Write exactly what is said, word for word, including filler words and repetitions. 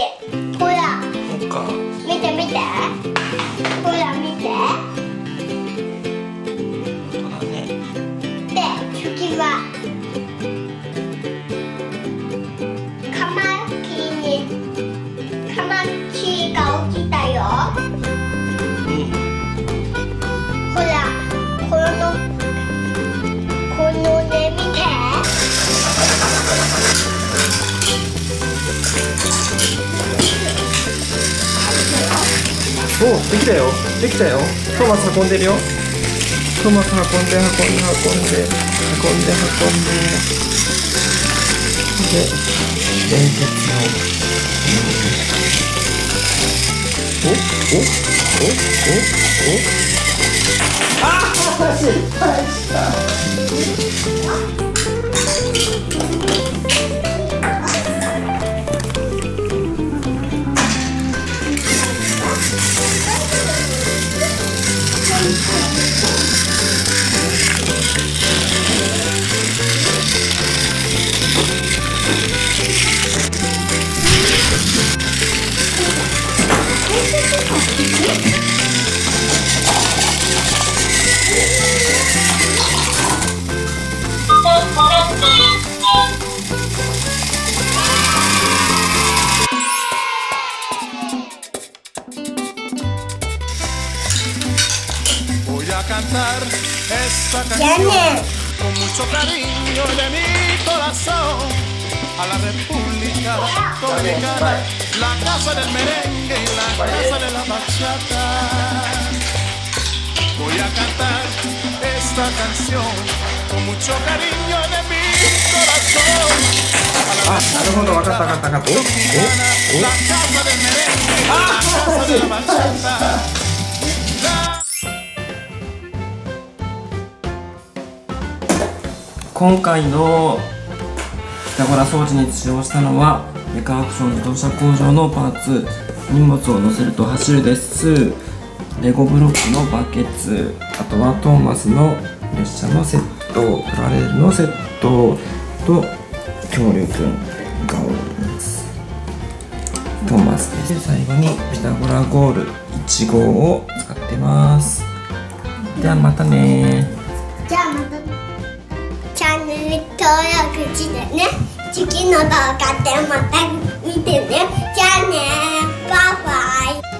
ほら、 そっか。 見て見て。ほら見て。 本当だね。 で、次はカマキリにカマキリが起きたよ。 うん。 ほら、このこのね、見て。 お、できたよ。できたよ。トーマス運んでるよ。トーマス運んで運んで運んで運んで運んで。で、連結を。お、お、お、お、お。ああ、失敗した。 Cantar esta canción con mucho cariño de mi corazón a la República Dominicana, la casa del merengue y la casa de la bachata. Voy a cantar esta canción con mucho cariño de mi corazón a la República Dominicana, la casa del merengue y la casa de la bachata. 今回のピタゴラ装置に使用したのはメカアクション自動車工場のパーツ、荷物を乗せると走るです。レゴブロックのバケツ、あとはトーマスの列車のセット、プラレールのセットと恐竜くんがおります。トーマスです。最後にピタゴラゴールいち号を使ってます。ではまたね。 じゃあまたね。チャンネル登録してね。次の動画でまた見てね。じゃあね。バイバイ。